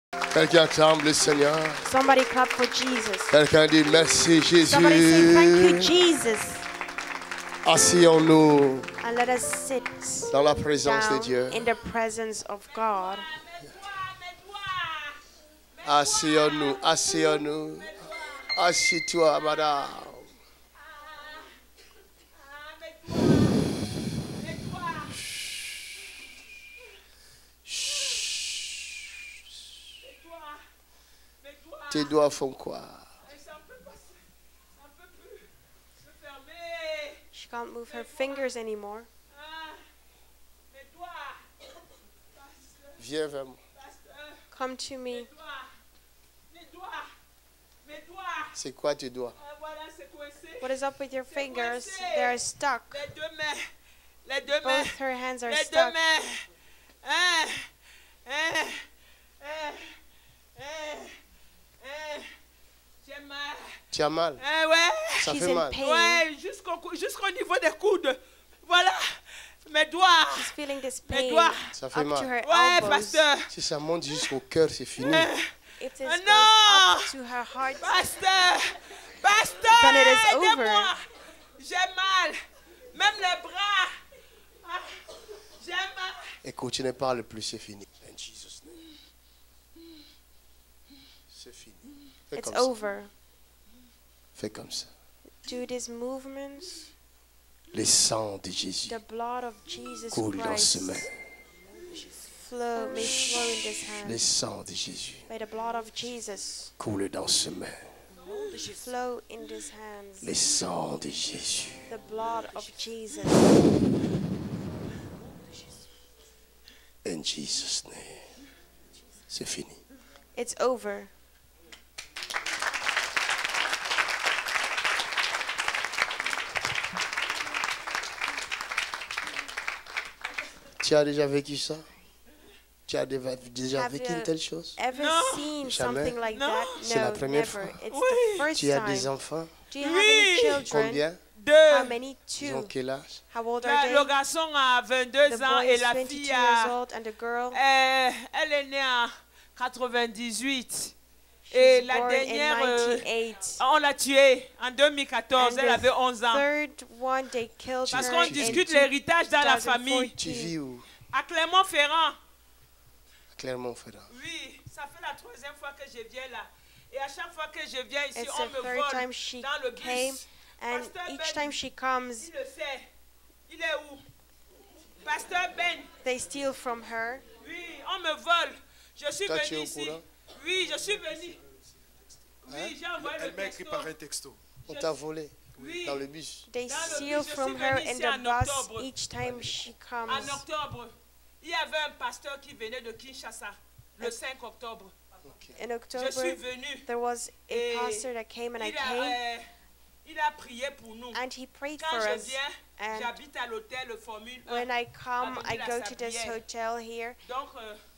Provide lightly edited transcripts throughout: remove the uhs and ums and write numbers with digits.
Quelqu'un acclame le Seigneur. Somebody clap for Jesus. Quelqu'un dit merci Somebody say thank you, Jésus. Jesus. Asseyons-nous And let us sit dans la présence de down Dieu. in the presence of God. Asseyons-nous, asseyons-nous. Assis-toi, madame. Tes doigts font quoi? She can't move her fingers anymore. Viens vers moi. Come to me. C'est quoi tes doigts? What is up with your fingers? They're stuck. Both her hands are stuck. Tu as mal? Ça She's fait in mal. pain. Ouais, jusqu'au niveau des coudes. Voilà. Mes doigts. She's feeling this Mes pain doigts. Ça fait up to mal. her Ouais, elbows. pasteur. Si ça monte jusqu'au cœur, c'est fini. If this Ah, goes non! up to her heart, Pasteur. Pasteur. Then it is aidez-moi. J'ai mal. Même les bras. Ah, j'ai mal. Écoute, tu ne parles plus, c'est fini. In Jesus' name. C'est fini. Fais it's comme ça. over. Fais comme ça. Do these movements. Le sang de Jésus The blood of Jesus coule dans ce Christ main. may flow in this Le hand. sang de Jésus May the blood of Jesus coule dans ce main. flow in these hands. Le sang de Jésus. The blood of Jesus. In Jesus' name. C'est fini. It's over. Tu as déjà vécu ça? Tu as déjà Have vécu you une telle chose? Ever No. seen Jamais. something like No. that? C'est la No, première never. fois. It's Oui. the first Tu as des time. enfants? Do you have Oui. any children? Combien? How Deux. many? Ils ont Two. quel âge? How old are Le they? garçon a 22 The ans boy et is la 22 fille years a... old and the girl, elle est née en 98. Et she's la born in dernière, 98. on l'a tuée en 2014. And Elle avait 11 ans. third one, they killed Parce her qu'on in discute l'héritage dans la famille. Tu vis où? À Clermont-Ferrand. Clermont-Ferrand. Oui, ça fait la troisième fois que je viens là. Et à chaque fois que je viens ici, It's on the me third vole time she dans le came, bus. and Pasteur each Ben, time she comes, il le sait. Il est où? Pasteur Ben. they steal from her. Oui, on me vole. Je suis Toi, tu es venu au ici. courant? Oui, je suis venu. Oui, j'ai envoyé le Elle m'a écrit texto. par un texto. On t'a volé Oui. dans le bus. They Dans le steal bus, je from suis her venue in ici the en bus octobre. each time she comes. En octobre, il y avait un pasteur qui venait de Kinshasa le 5 octobre. In Je suis October, venu. there was a Et pastor that came and I Il a, came, il a prié pour nous. and he prayed Quand for je us. viens, And j'habite à l'hôtel Formule 1. when I come, I Avenue La go to this Sablière. hotel here, Donc,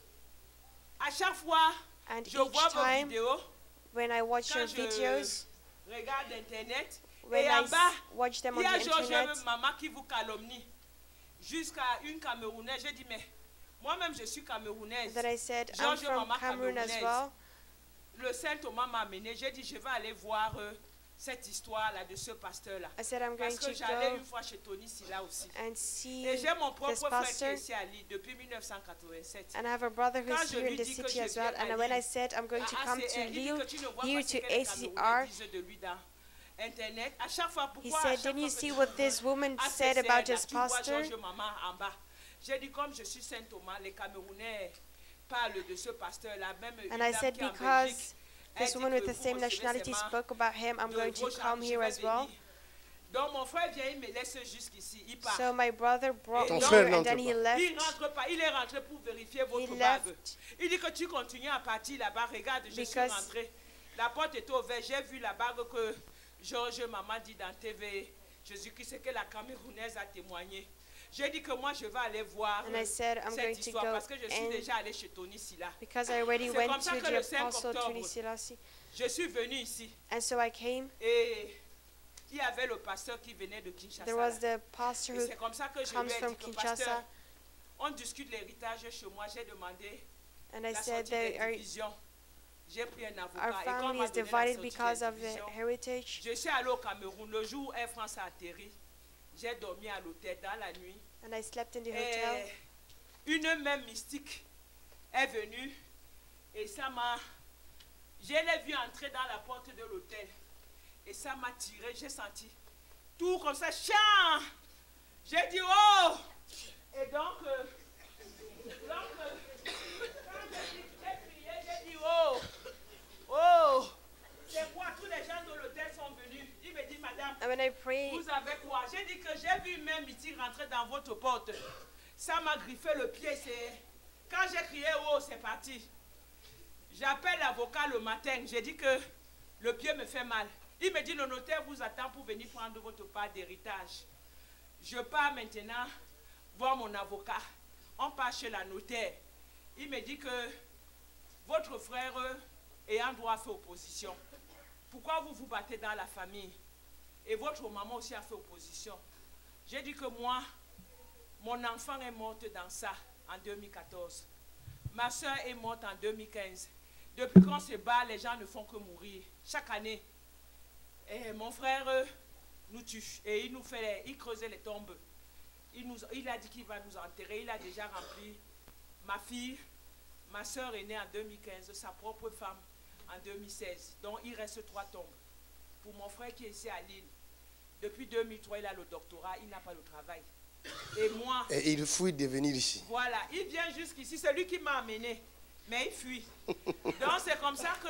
à chaque fois, and je vois each vos time vidéos when I watch your quand videos, je regarde Internet. when Et I en bas, watch them on il y a the Georges internet, maman qui vous calomnie. Jusqu'à une Camerounaise. J'ai dit, mais moi-même, je suis Camerounaise. that I said, I'm Georges from maman Cameroon as camerounaise. well. Le Saint Thomas m'a amené. J'ai dit, je vais aller voir cette histoire-là de ce pasteur-là. I said I'm going Parce que to j'allais go une fois chez Tony Silla aussi. and see Et j'ai mon this propre frère qui pastor, est ici à Lille depuis 1987. and I have a brother Quand who's je here in lui the dis que city je as well. viens à And when I Lille, said I'm going to à come to ACR, il dit Lille, que tu ne vois here pas ce to que les ACR, Camerounais disent de lui dans Internet. À chaque fois, he pourquoi à said, chaque didn't you fois que see tu what vois this woman ACR, said là, about this tu vois pastor? Georges maman en bas. J'ai dit, comme je suis Saint Thomas, les Camerounais parlent de ce pasteur-là. Même une And I dame said, qui est en because Belgique, elle this dit woman que with the vous same recevez nationality seulement spoke about him, I'm de going to vos come charges, here je vais as well. venir. Donc mon frère vient, il me laisse jusqu'ici. Il part. So my brother brought Ton me frère here and then n'entre he pas. Il left. rentre pas. Il est rentré pour vérifier He votre bague. left Il dit que tu continues à partir là-bas. Regarde, je suis because- rentré. La porte était ouverte. J'ai vu la bague que Georges maman dit dans TV. Jésus-Christ, c'est que la Camerounaise a témoigné. J'ai dit que moi je vais aller voir And I said, I'm going cette to histoire go parce que je suis and déjà allé chez Tony Silla. because I already C'est went comme ça to que the le 5 apostle octobre, Tony Selassie. Je suis venu ici And so I came. et il y avait le pasteur qui venait de Kinshasa. There was the pastor Et who c'est comme ça que je comes lui ai from dit que Kinshasa. pasteur, on discute l'héritage chez moi. J'ai demandé And I La said sortie des that divisions. J'ai pris un avocat. our Et quand on family m'a is donné la divided sortie because des of the divisions, heritage. je suis allé au Cameroun. Le jour où Air France a atterri, j'ai dormi à l'hôtel dans la nuit. And I slept in the Et hotel. une même mystique est venue et ça m'a... Je l'ai vu entrer dans la porte de l'hôtel et ça m'a tiré. J'ai senti tout comme ça. Chien! J'ai dit oh! Et donc, quand j'ai prié, j'ai dit oh! Oh! C'est quoi? Tous les gens de l'hôtel sont venus. Il me dit, madame, And when I prayed, vous avez quoi? J'ai dit que j'ai vu même mythique rentrer dans votre porte. Ça m'a griffé le pied. Quand j'ai crié oh, c'est parti. J'appelle l'avocat le matin. J'ai dit que le pied me fait mal. Il me dit, le notaire vous attend pour venir prendre votre part d'héritage. Je pars maintenant voir mon avocat. On part chez la notaire. Il me dit que votre frère ayant droit fait opposition. Pourquoi vous vous battez dans la famille? Et votre maman aussi a fait opposition. J'ai dit que moi, mon enfant est morte dans ça en 2014. Ma soeur est morte en 2015. Depuis qu'on se bat, les gens ne font que mourir. Chaque année. Et mon frère nous tue. Et il creusait les tombes. Il a dit qu'il va nous enterrer. Il a déjà rempli ma fille. Ma soeur est née en 2015. Sa propre femme en 2016. Donc il reste 3 tombes. Pour mon frère qui est ici à Lille. Depuis 2003, il a le doctorat. Il n'a pas de travail. Et moi... Et il fuit de venir ici. Voilà, il vient jusqu'ici, c'est lui qui m'a amené, mais il fuit. Donc c'est comme ça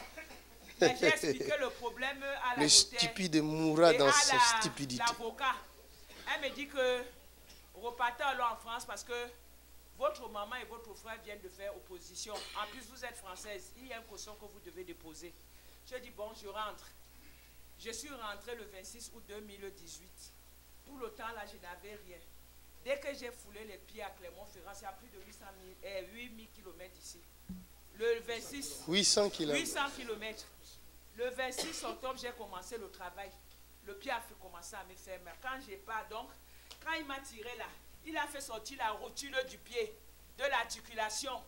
que j'ai expliqué le problème à la Le stupide mourra dans sa stupidité. l'avocat. Elle me dit que repartez alors en France parce que votre maman et votre frère viennent de faire opposition. En plus, vous êtes française, il y a une caution que vous devez déposer. Je dis bon, je rentre. Je suis rentrée le 26 août 2018. Tout le temps là, je n'avais rien. Dès que j'ai foulé les pieds à Clermont-Ferrand, c'est à plus de 8000 km d'ici. Le 26... 800 km. 800 km. Le 26 octobre, j'ai commencé le travail. Le pied a commencé à me faire mal. Quand j'ai pas, donc, quand il m'a tiré là, il a fait sortir la rotule du pied, de l'articulation.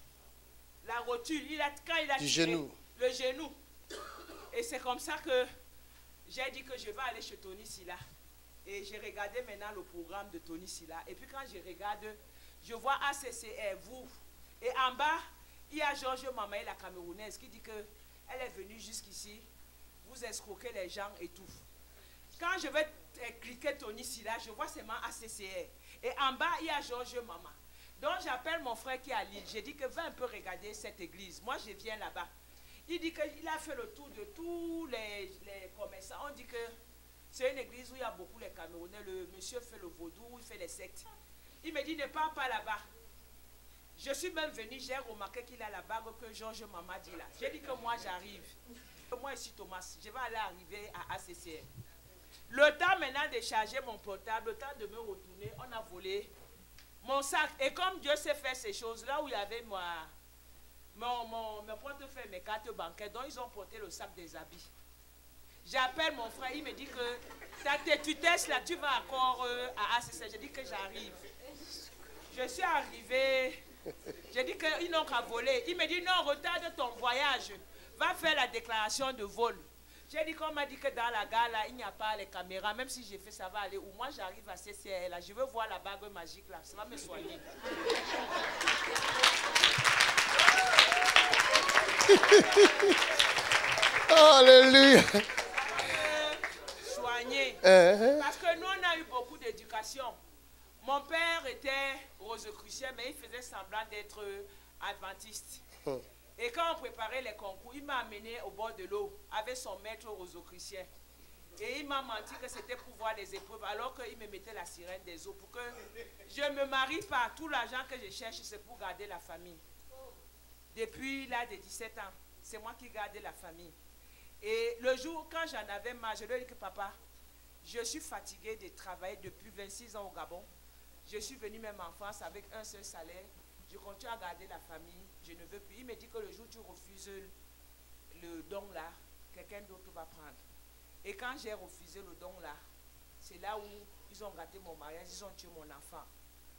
La rotule, quand il a du tiré, genou. le genou. Et c'est comme ça que j'ai dit que je vais aller chez Tony Silla. Et j'ai regardé maintenant le programme de Tony Silla. Et puis quand je regarde, je vois ACCR, vous. Et en bas, il y a Georges Mamaï, la Camerounaise, qui dit qu'elle est venue jusqu'ici, vous escroquez les gens et tout. Quand je vais cliquer Tony Silla, je vois seulement ACCR. Et en bas, il y a Georges Mama. Donc j'appelle mon frère qui est à Lille. J'ai dit que va un peu regarder cette église. Moi, je viens là-bas. Il dit qu'il a fait le tour de tous les commerçants. On dit que c'est une église où il y a beaucoup les Camerounais. Le monsieur fait le vaudou, il fait les sectes. Il me dit, ne pars pas là-bas. Je suis même venu, j'ai remarqué qu'il a la bague que Georges Mama dit là. J'ai dit que moi j'arrive. Moi ici Thomas, je vais aller arriver à ACCR. Le temps maintenant de charger mon portable, le temps de me retourner, on a volé mon sac. Et comme Dieu sait faire ces choses, là où il y avait mon portefeuille, mes cartes bancaires, donc ils ont porté le sac des habits. J'appelle mon frère, il me dit que ta tétutesse là, tu vas encore à ACC. J'ai dit que j'arrive. Je suis arrivée, j'ai dit qu'ils n'ont qu'à voler. Il me dit non, retarde ton voyage, va faire la déclaration de vol. J'ai dit qu'on m'a dit que dans la gare là, il n'y a pas les caméras, même si j'ai fait ça va aller. Ou moi j'arrive à CCR là, je veux voir la bague magique là, ça va me soigner. Alléluia. Soigner. Parce que nous on a eu beaucoup d'éducation. Mon père était rosicrucien, mais il faisait semblant d'être adventiste. Et quand on préparait les concours, il m'a amené au bord de l'eau avec son maître rosicrucien. Et il m'a menti que c'était pour voir les épreuves, alors qu'il me mettait la sirène des eaux pour que je ne me marie pas. Tout l'argent que je cherche, c'est pour garder la famille. Depuis l'âge de 17 ans, c'est moi qui gardais la famille. Et le jour, quand j'en avais marre, je lui ai dit que papa, je suis fatiguée de travailler depuis 26 ans au Gabon. Je suis venue même en France avec un seul salaire. Je continue à garder la famille. Je ne veux plus. Il me dit que le jour où tu refuses le don là, quelqu'un d'autre va prendre. Et quand j'ai refusé le don là, c'est là où ils ont gâté mon mariage, ils ont tué mon enfant.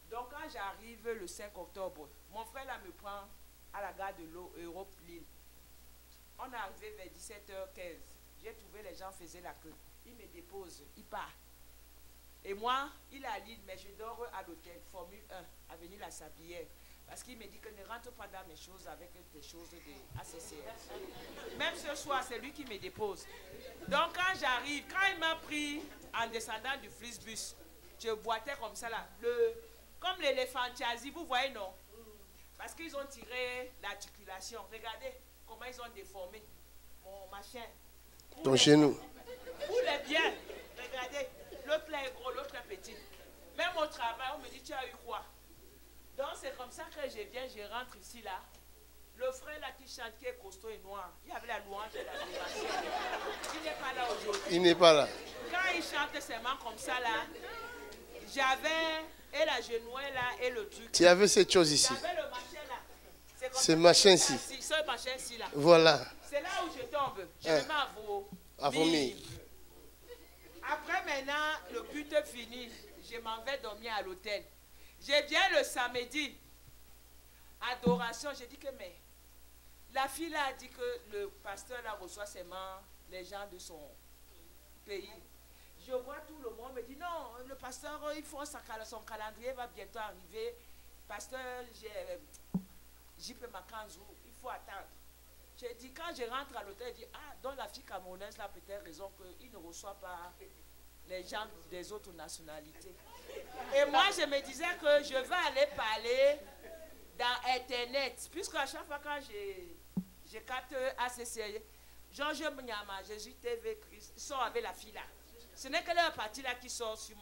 Donc quand j'arrive le 5 octobre, mon frère là me prend à la gare de l'Europe Lille. On est arrivé vers 17h15. J'ai trouvé les gens faisaient la queue. Il me dépose, il part. Et moi, il est à Lille, mais je dors à l'hôtel Formule 1, avenue La Sablière. Parce qu'il me dit que ne rentre pas dans mes choses avec des choses de ACCR. Même ce soir, c'est lui qui me dépose. Donc quand j'arrive, quand il m'a pris en descendant du Flixbus, je boitais comme ça là. Comme l'éléphantiasie, vous voyez non? Parce qu'ils ont tiré l'articulation. Regardez comment ils ont déformé mon machin. Ton genou. Pour les biens. Regardez. L'autre là est gros, l'autre est petit. Même au travail, on me dit, tu as eu quoi? Donc c'est comme ça que je viens, je rentre ici là. Le frère là qui chante, qui est costaud et noir, il y avait la louange de l'adoration. Il n'est pas là aujourd'hui. Il n'est pas là. Quand il chante seulement comme ça là, j'avais et la genouille là et le truc. Tu avais cette chose ici. J'avais le machin là. Ce machin-ci. Ce machin-ci là. Voilà. C'est là où je tombe. Je me mets à vomir. Après maintenant, le culte fini, je m'en vais dormir à l'hôtel. Je viens le samedi, adoration, j'ai dit que mais, la fille là a dit que le pasteur là reçoit seulement les gens de son pays. Je vois tout le monde me dit non, le pasteur, il faut son calendrier va bientôt arriver. Pasteur J.P. Makanzou, il faut attendre. J'ai dit, quand je rentre à l'hôtel, je dis, ah, donc la fille camerounaise là peut-être raison qu'il ne reçoit pas les gens des autres nationalités. Et moi, je me disais que je vais aller parler dans Internet, puisque à chaque fois quand je capte ACC, Georges Mnyama, Jésus TV, Christ, ils sont avec la fille là. Ce n'est que leur partie là qui sort sur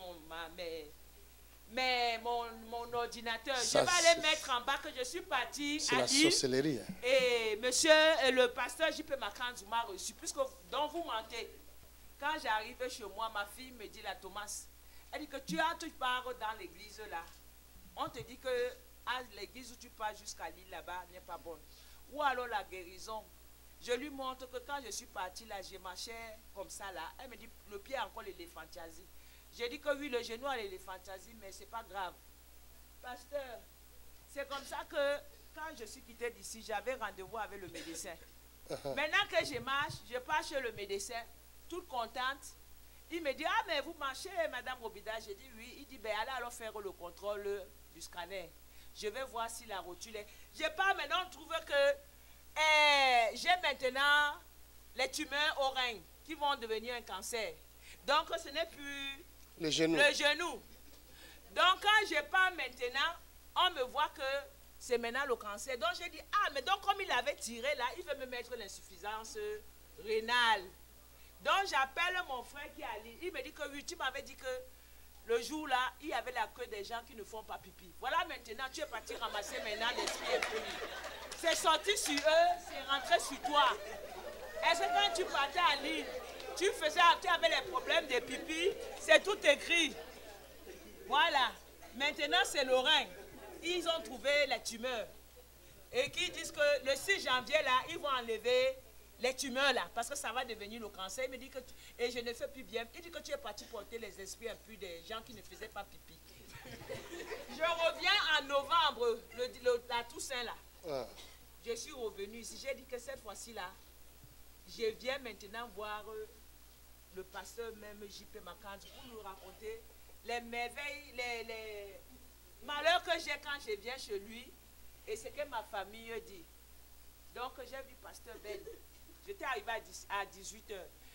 mon ordinateur. Ça, je vais aller mettre en bas que je suis partie c'est à la Lille. sorcellerie. Et monsieur, le pasteur J.P. Makanzou m'a reçu, puisque donc vous mentez. Quand j'arrive chez moi, ma fille me dit, la Thomas, elle dit que tu pars dans l'église là. On te dit que l'église où tu pars jusqu'à Lille là-bas n'est pas bonne. Ou alors la guérison. Je lui montre que quand je suis partie là, je marchais comme ça là. Elle me dit, le pied encore l'éléphantiasie. J'ai dit que oui, le genou a l'éléphantiasie, mais c'est pas grave. Pasteur, c'est comme ça que quand je suis quittée d'ici, j'avais rendez-vous avec le médecin. Maintenant que je marche, je pars chez le médecin, toute contente. Il me dit, ah mais vous marchez, Madame Robida? J'ai dit oui. Il dit, ben allez alors faire le contrôle du scanner. Je vais voir si la rotule est... Je pars maintenant, on trouve que j'ai maintenant les tumeurs au rein qui vont devenir un cancer. Donc ce n'est plus le genou. Donc quand je pars maintenant, on me voit que c'est maintenant le cancer. Donc j'ai dit, ah mais donc comme il avait tiré là, il veut me mettre l'insuffisance rénale. Donc j'appelle mon frère qui est à Lille. Il me dit que oui, tu m'avais dit que le jour là, il y avait la queue des gens qui ne font pas pipi. Voilà maintenant, tu es parti ramasser maintenant l'esprit impoli. C'est sorti sur eux, c'est rentré sur toi. Est-ce que quand tu partais à Lille, tu avais les problèmes de pipi, c'est tout écrit. Voilà. Maintenant, c'est le rein. Ils ont trouvé les tumeurs. Et qui disent que le 6 janvier, là, ils vont enlever les tumeurs, là, parce que ça va devenir le cancer. Il me dit que, et je ne fais plus bien. Il dit que tu es parti porter les esprits impurs des gens qui ne faisaient pas pipi. Je reviens en novembre, la Toussaint, là. Ah. Je suis revenu ici. J'ai dit que cette fois-ci, là, je viens maintenant voir le pasteur même J.P. Makanzou pour nous raconter les merveilles, les malheurs que j'ai quand je viens chez lui et ce que ma famille dit. Donc j'ai vu pasteur Ben. J'étais arrivé à 18h.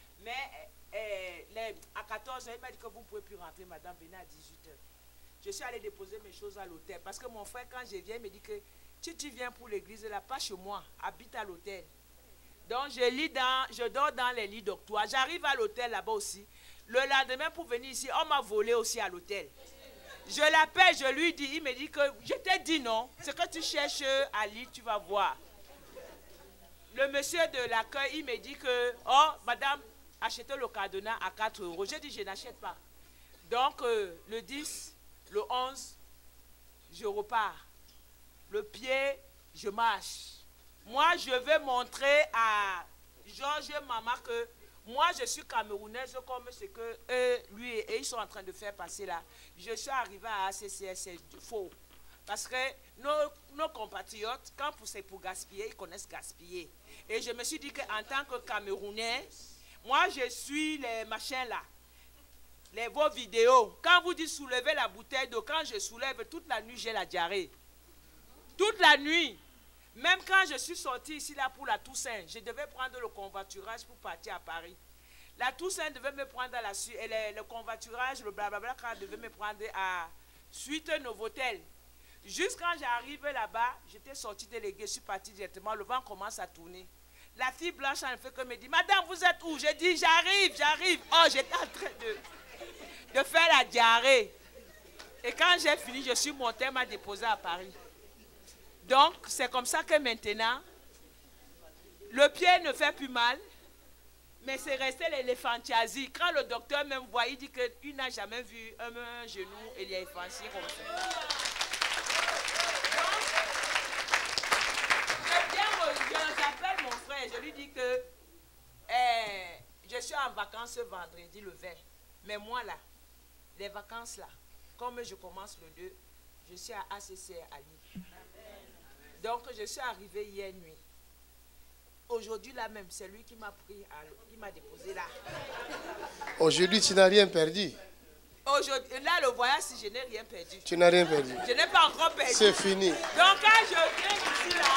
Mais à 14h, il m'a dit que vous ne pouvez plus rentrer, Madame Bénin, à 18h. Je suis allée déposer mes choses à l'hôtel. Parce que mon frère, quand je viens, il me dit que tu viens pour l'église, là, pas chez moi, habite à l'hôtel. Donc je dors dans les lits d'octroi. J'arrive à l'hôtel là-bas aussi. Le lendemain, pour venir ici, on m'a volé aussi à l'hôtel. Je l'appelle, je lui dis, il me dit que, je t'ai dit non, ce que tu cherches à Lille, tu vas voir. Le monsieur de l'accueil, il me dit que, oh, madame, achetez le cadenas à 4 €. J'ai dit, je n'achète pas. Donc, le 10, le 11, je repars. Le pied, je marche. Moi, je vais montrer à Georges Mama que Moi, je suis camerounaise comme ce que eux, lui et ils sont en train de faire passer là. Je suis arrivée à ACCS, c'est faux. Parce que nos compatriotes, quand c'est pour gaspiller, ils connaissent gaspiller. Et je me suis dit qu'en tant que Camerounais, moi, je suis les machins là. Vos vidéos. Quand vous dites soulever la bouteille d'eau, quand je soulève, toute la nuit, j'ai la diarrhée. Toute la nuit. Même quand je suis sortie ici là pour la Toussaint, je devais prendre le convoiturage pour partir à Paris. La Toussaint devait me prendre à la suite, et le convoiturage, le blablabla, devait me prendre à Suite Novotel. Juste quand j'arrive là-bas, j'étais sortie déléguée, je suis partie directement, le vent commence à tourner. La fille blanche en fait que me dit, madame, vous êtes où? J'ai dit, j'arrive. Oh, j'étais en train de faire la diarrhée. Et quand j'ai fini, je suis montée, elle m'a déposée à Paris. Donc, c'est comme ça que maintenant, le pied ne fait plus mal, mais c'est resté l'éléphantiasie. Quand le docteur même voit, il dit qu'il n'a jamais vu un genou éléphantier comme ça. J'appelle mon frère, je lui dis que je suis en vacances ce vendredi le 20. Mais moi là, les vacances là, comme je commence le 2, je suis à ACC à Lille. Donc je suis arrivée hier nuit. Aujourd'hui là même, c'est lui qui m'a pris, qui m'a déposé là. Aujourd'hui, tu n'as rien perdu. Aujourd'hui, là le voyage, si je n'ai rien perdu. Tu n'as rien perdu. Je n'ai pas encore perdu. C'est fini. Donc quand je viens ici là,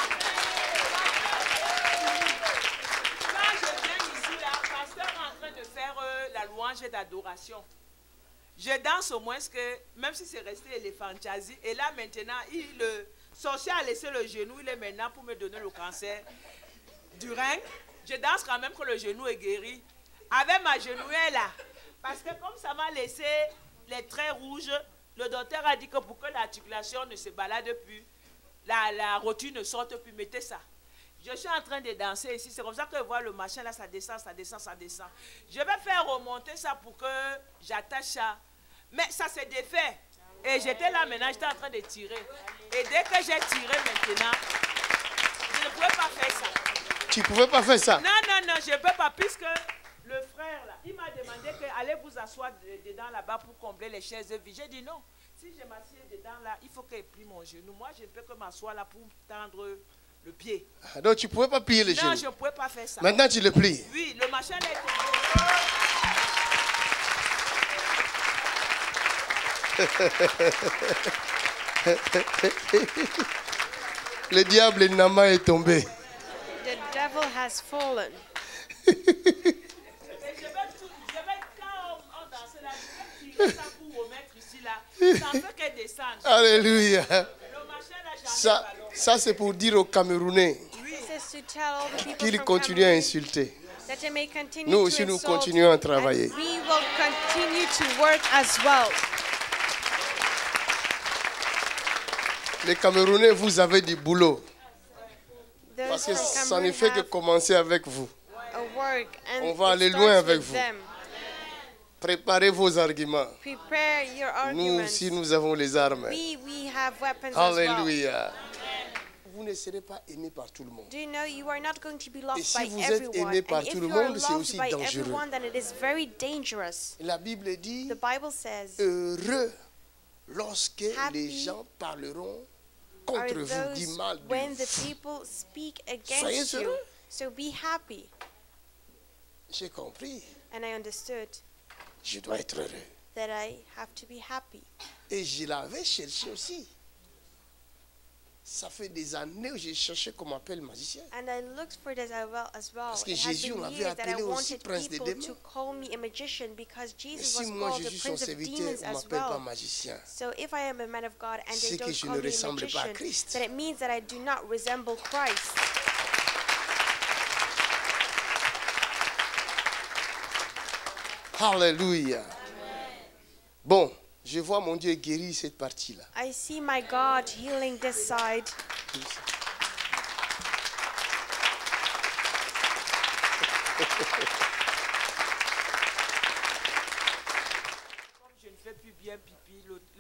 pasteur est en train de faire la louange d'adoration. Je danse au moins que, même si c'est resté éléphantiasie, et là maintenant, le sorcier a laissé le genou, il est maintenant pour me donner le cancer du rein. Je danse quand même que le genou est guéri. Avec ma genouille là, parce que comme ça m'a laissé les traits rouges, le docteur a dit que pour que l'articulation ne se balade plus, la rotule ne sorte plus, mettez ça. Je suis en train de danser ici, c'est comme ça que je vois le machin là, ça descend, ça descend, ça descend. Je vais faire remonter ça pour que j'attache ça. Mais ça s'est défait. Et j'étais là maintenant, j'étais en train de tirer. Et dès que j'ai tiré maintenant, je ne pouvais pas faire ça. Tu ne pouvais pas faire ça? Non, je ne peux pas, puisque le frère là, il m'a demandé que allez vous asseoir dedans là-bas pour combler les chaises vides. J'ai dit non, si je m'assieds dedans là, il faut qu'il plie mon genou. Moi, je ne peux que m'asseoir là pour tendre le pied. Donc tu ne pouvais pas plier les genoux? Non, je ne pouvais pas faire ça. Maintenant tu le plies? Oui, le machin est tombé. Le diable Nama est tombé. The devil has fallen. Je vais quand on danse là, je vais tirer ça pour remettre ici là. Ça ne fait que descendre. Alléluia. Le machin là, Ça c'est pour dire aux Camerounais qu'ils continuent à insulter. Nous aussi nous continuons à travailler. We will continue to work as well. Les Camerounais, vous avez du boulot. Parce que ça ne fait que commencer avec vous. On va aller loin avec vous. Préparez vos arguments. Nous aussi, nous avons les armes. Alléluia. Vous ne serez pas aimé par tout le monde. Et si vous êtes aimé par tout le monde, c'est aussi dangereux. La Bible dit, heureux lorsque les gens parleront contre vous du mal de vous. Soyez heureux. So be happy. J'ai compris. And I understood Je dois être heureux. that I have to be happy. Et je l'avais cherché aussi. Ça fait des années que j'ai cherché comment appeler le magicien. And I looked for this as well. Parce que It has Jésus, been on l'avait years that I appelé aussi wanted prince des people démons. to call me a magician because Et Jesus si was moi called je the suis son prince of serviteur, demons on ne as m'appelle pas well. magicien. So if I am a man of God and C'est they que don't je call ne me a ressemble pas à magician, Christ. then it means that I do not resemble Christ. Alléluia. Bon, je vois mon Dieu guérir cette partie-là. I see my God healing this side. Comme je ne fais plus bien pipi,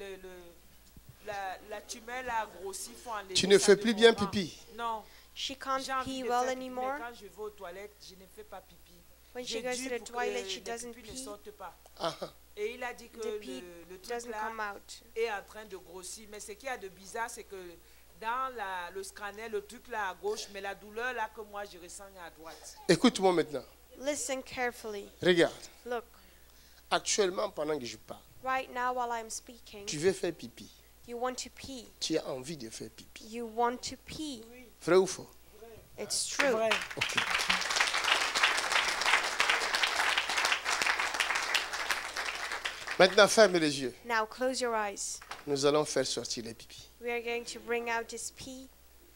la tumelle a grossi, il faut enlever. Tu ne ça fais de plus mon bien ventre. pipi? Non. She can't J'ai envie pee de well faire pipi, anymore. mais quand je vais aux toilettes, je ne fais pas pipi. When she goes to the toilet, she doesn't pee. pee. Et il a dit que le truc là est en train de grossir. Mais ce qu'il y a de bizarre, c'est que dans le scanner, le truc là à gauche, mais la douleur là que moi je ressens à droite. Écoute-moi maintenant. Listen carefully. Regarde. Look. Actuellement, pendant que je parle, right now while I'm speaking, tu veux faire pipi. You want to pee. Tu as envie de faire pipi. You want to pee. Vrai ou faux? It's true. Vrai. Okay. Maintenant, ferme les yeux. Now close your eyes. Nous allons faire sortir les pipis. We are going to bring out his pee.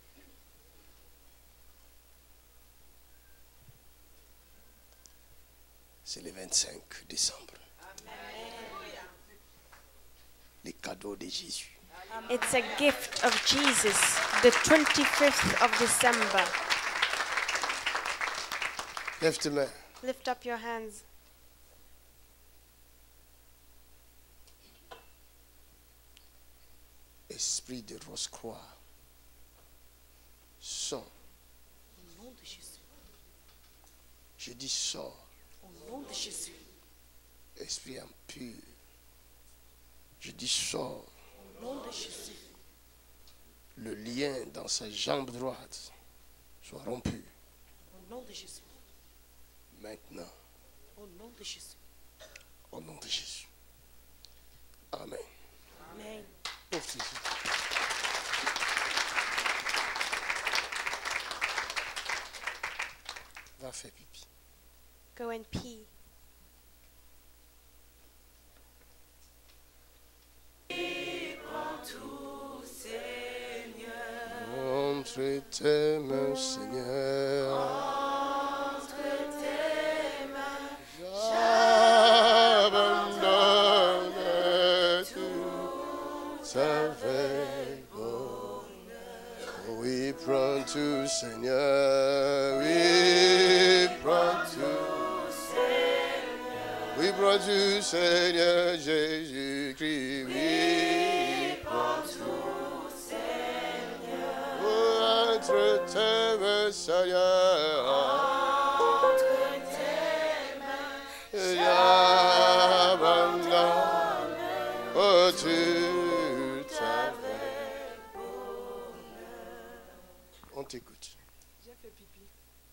C'est le 25 décembre. Amen. Les cadeaux de Jésus. It's a gift of Jesus, the 25th of December. Lève tes mains. Lift up your hands. Esprit de Rose-Croix, sors. Au nom de Jésus. Je dis sors. Au nom de Jésus. Esprit impur, je dis sors. Au nom de Jésus. Le lien dans sa jambe droite soit rompu. Au nom de Jésus. Maintenant. Au nom de Jésus. Au nom de Jésus. Amen. Amen. Va faire pipi. Go and pee. Entre tes mains, Seigneur. Entre tes mains, j'abandonne tout avec bonheur. Oui, prends tout, Seigneur. Oui, prends tout, Seigneur. Oui, prends tout, Seigneur Jésus-Christ. Oui, prends tout. Entre tes mains, Seigneur. entre tes mains, j'abandonne tout avec bonheur. On t'écoute. J'ai fait pipi.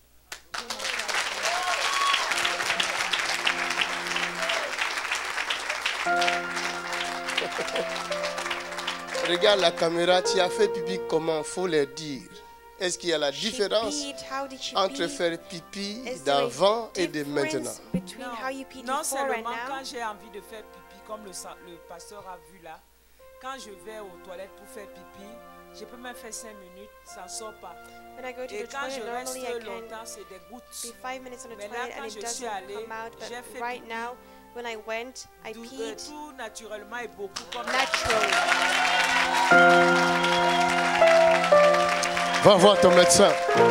Regarde la caméra, tu as fait pipi comment? Faut le dire. Est-ce qu'il y a la différence entre faire pipi d'avant et de maintenant? Non, seulement quand j'ai envie de faire pipi, comme le pasteur a vu là, quand je vais aux toilettes pour faire pipi, je peux même faire 5 minutes, ça ne sort pas. Et quand je reste longtemps, c'est des gouttes. Mais là, quand je suis allée, j'ai fait pipi. When I went, I peed tout naturellement et beaucoup comme naturally. Va voir ton médecin.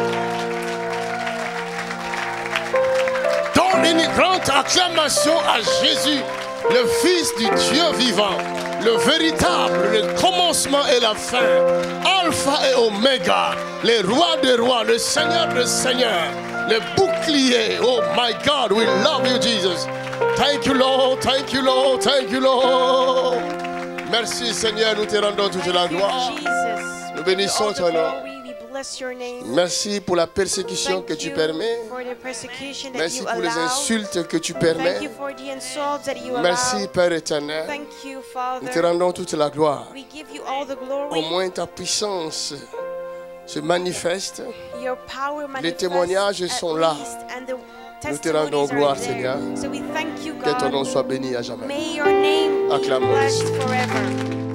Donne une grande acclamation à Jésus, le Fils du Dieu vivant, le véritable, le commencement et la fin, Alpha et Oméga, le roi des rois, le Seigneur des seigneurs, le bouclier. Oh my God, we love you, Jesus. Thank you, Lord. Thank you, Lord. Thank you, Lord. Merci, Seigneur. Nous te rendons toute la gloire. Nous bénissons ton nom. Merci pour la persécution que tu permets. Merci pour les insultes que tu permets. Merci, Père éternel. Nous te rendons toute la gloire. Au moins ta puissance se manifeste. Les témoignages sont là. Nous te rendons gloire, Seigneur. Que ton nom soit béni à jamais. Acclamons.